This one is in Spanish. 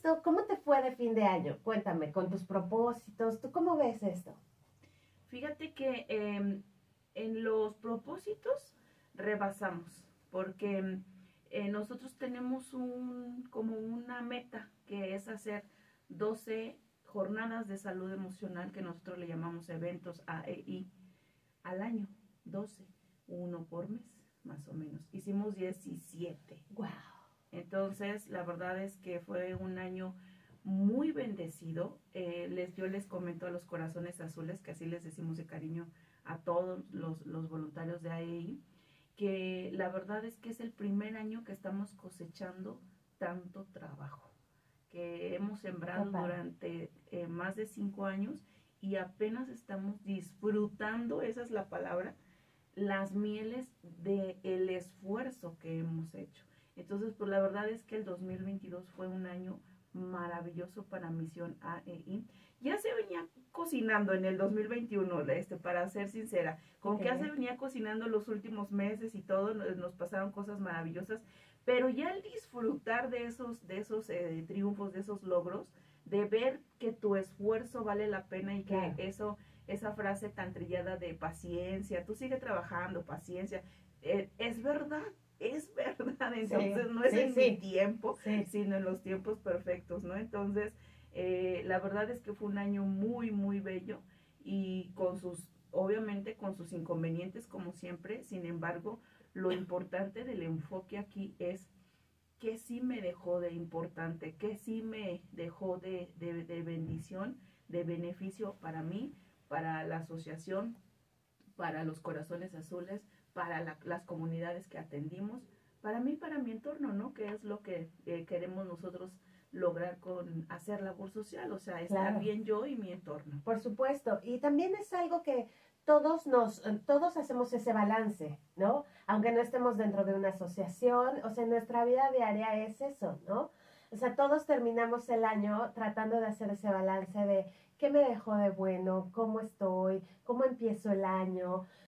esto, ¿cómo te fue de fin de año? Cuéntame, con tus propósitos, ¿tú cómo ves esto? Fíjate que en los propósitos rebasamos, porque nosotros tenemos como una meta que es hacer 12 jornadas de salud emocional que nosotros le llamamos eventos AEI al año, 12, uno por mes, más o menos. Hicimos 17. Wow. Entonces, la verdad es que fue un año muy bendecido. Yo les comento a los corazones azules, que así les decimos de cariño a todos los voluntarios de AEI, que la verdad es que es el primer año que estamos cosechando tanto trabajo, que hemos sembrado durante más de 5 años y apenas estamos disfrutando, esa es la palabra, las mieles del esfuerzo que hemos hecho. Entonces, pues la verdad es que el 2022 fue un año maravilloso para Misión AEI. Ya se venía cocinando en el 2021, para ser sincera, como que ya se venía cocinando los últimos meses y todo, nos pasaron cosas maravillosas, pero ya el disfrutar de esos triunfos, de esos logros, de ver que tu esfuerzo vale la pena y que esa frase tan trillada de paciencia, tú sigue trabajando, paciencia, es verdad, es verdad. Entonces no es en mi tiempo, sino en los tiempos perfectos, ¿no? Entonces, la verdad es que fue un año muy, muy bello y obviamente con sus inconvenientes como siempre. Sin embargo, lo importante del enfoque aquí es que sí me dejó de importante, que sí me dejó de bendición, de beneficio para mí, para la asociación, para los corazones azules, para las comunidades que atendimos, para mí, para mi entorno, ¿no? Que es lo que queremos nosotros lograr con hacer labor social, o sea, estar bien yo y mi entorno. Por supuesto, y también es algo que todos hacemos ese balance, ¿no? Aunque no estemos dentro de una asociación, o sea, nuestra vida diaria es eso, ¿no? O sea, todos terminamos el año tratando de hacer ese balance de qué me dejó de bueno, cómo estoy, cómo empiezo el año.